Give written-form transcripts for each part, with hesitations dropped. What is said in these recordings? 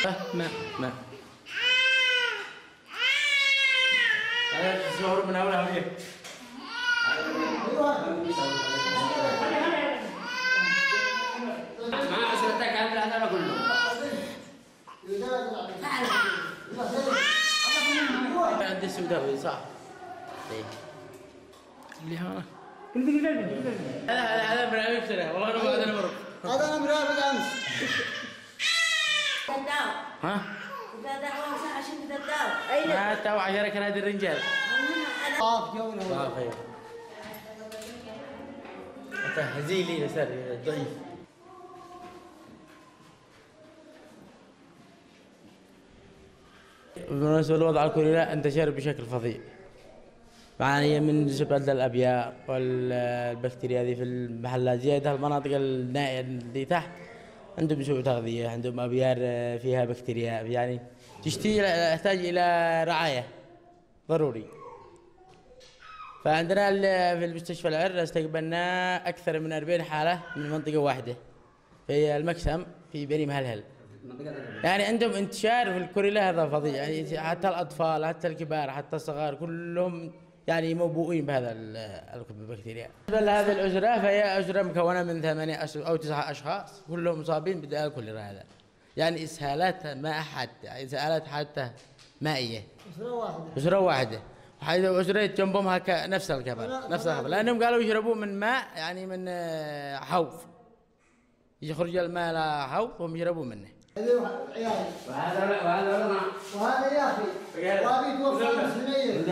ما ما أنا صور من أولها وجه ما أسرتك هذا هذا كله عندي السوداوي صح اللي هنا هذا برنامج سنة والله أنا ما أنا مرق هذا أنا برنامج أمس ها هذا هو ساعة شو تداو أين ما تاو عشرة كان هذا الرجال طاف جونا طاف أيوه هزيلي يسار ضعيف بالنسبة للوضع الكوري انتشر بشكل فظيع يعني من سبب الأبيار والبكتيريا هذه في المحلات زيادة المناطق النائية اللي تحت عندهم سوء تغذية عندهم أبيار فيها بكتيريا يعني تحتاج إلى رعاية ضروري. فعندنا في المستشفى العر استقبلنا أكثر من 40 حالة من منطقة واحدة في المكسم في بني مهلهل. يعني عندهم انتشار في الكوريلا هذا فظيع يعني حتى الأطفال حتى الكبار حتى الصغار كلهم يعني موبوئين بهذا البكتيريا. بالنسبة لهذه الأسرة فهي أسرة مكونة من 8 أو 9 أشخاص كلهم مصابين بداء الكوليرا هذا. يعني إسهالات ماء حتى يعني إسهالات حتى مائية. أسرة واحدة. وحيث أسرة جنبهم هكا نفس الكبر نفس الخبر لأنهم قالوا يشربوا من ماء يعني من حوض. يخرج الماء على حوض وهم يشربوا منه. وهذا يا أخي وابي توفى مسلمين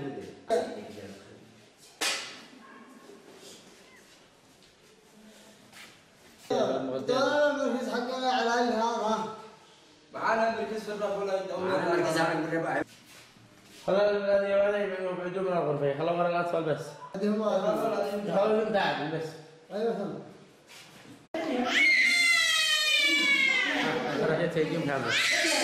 دولار المركز حقنا على هذا معانا المركز في الرب ولا معانا المركز على الربع خلوا الذي ولا يبعدوا من الغرفة خلوا غير الأطفال بس خلوا ذم بس أيوة ثم رجعت يجيم كامل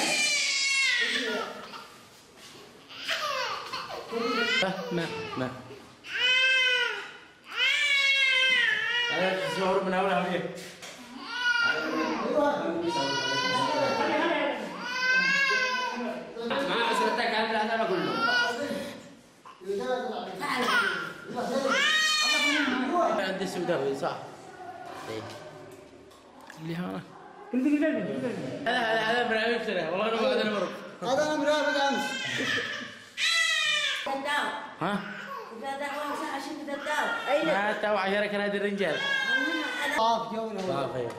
ما أنا صور من أولها وجه ما أسرتك هذا هذا كله عندي السوداوي صح اللي هنا هذا برنامج سنة والله أنا ما أنا مرق هذا أنا برنامج أمس ها هذا هو ساعة شو تداو أين ما تاو عشرة كان هذا الرجال طاف جونا طاف أيوه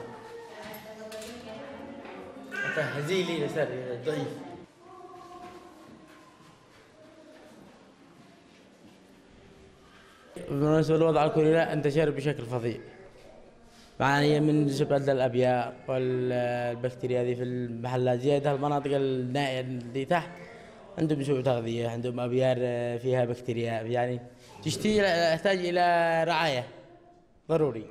هزيلي يسار ضعيف بالنسبة للوضع الكوري انتشر بشكل فظيع يعني من سبب الأبيار والبكتيريا هذه في المحلات زيادة المناطق النائية اللي تحت عندهم سوء تغذية عندهم أبيار فيها بكتيريا يعني تحتاج إلى رعاية ضروري.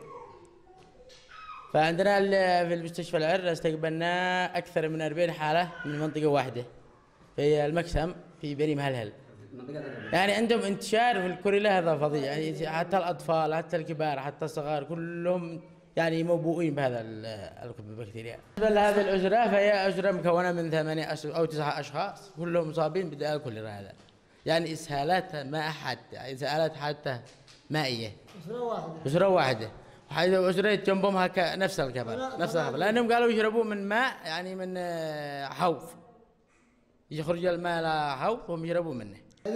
فعندنا في المستشفى العر استقبلنا أكثر من 40 حالة من منطقة واحدة في المكسم في بني مهلهل. يعني عندهم انتشار في الكوريلا هذا فظيع يعني حتى الأطفال حتى الكبار حتى الصغار كلهم يعني موبوئين بهذا البكتيريا. بالنسبة لهذه الأسرة فهي أسرة مكونة من 8 أو 9 أشخاص كلهم مصابين بداء الكوليرا هذا. يعني إسهالات ماء حتى يعني إسهالات حتى مائية. أسرة واحدة. وحيث أسرة جنبهم هكا نفس الكبر نفس الخبر لأنهم قالوا يشربوا من ماء يعني من حوض. يخرج الماء على حوض وهم يشربوا منه.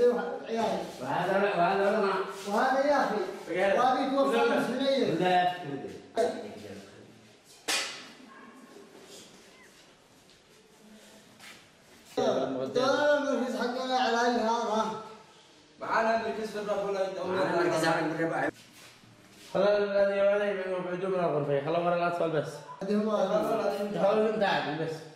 وهذا يا أخي وابي توفى مسلمين دولار المركز حقنا على هذا معانا المركز في الرب ولا معانا المركز على الربع خلوا الذي ولا يبعدوا من الغرفة خلوا غير الأطفال بس خلوا ذم بس